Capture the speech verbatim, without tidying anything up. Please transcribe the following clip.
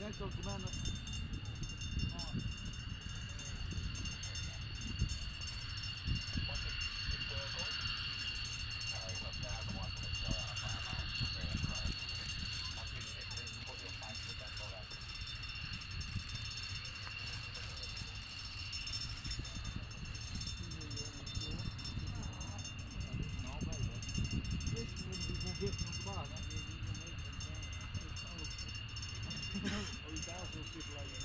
ecco com'è. Dit nog waar, hè? Oh, daar is een stuk